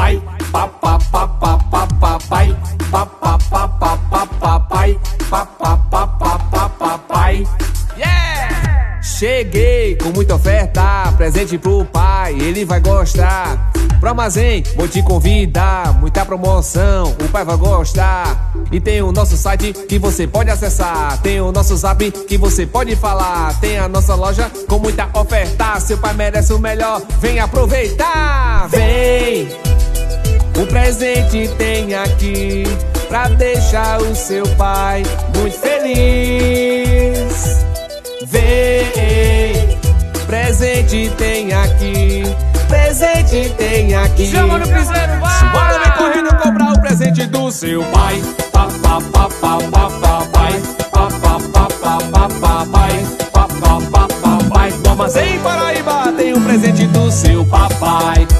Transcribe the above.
pai. Papai, papai, papai. Yeah! Cheguei com muita oferta, presente pro pai, ele vai gostar. Pro armazém, vou te convidar, muita promoção, o pai vai gostar. E tem o nosso site que você pode acessar, tem o nosso zap que você pode falar, tem a nossa loja com muita oferta. Seu pai merece o melhor, vem aproveitar. Vem, o presente tem aqui pra deixar o seu pai muito feliz. Vem, presente tem aqui, presente tem aqui. Chama no piseiro, vai! Bora, vem correndo cobrar o presente do seu pai. Papai, no Armazém Paraíba tem o presente do seu papai.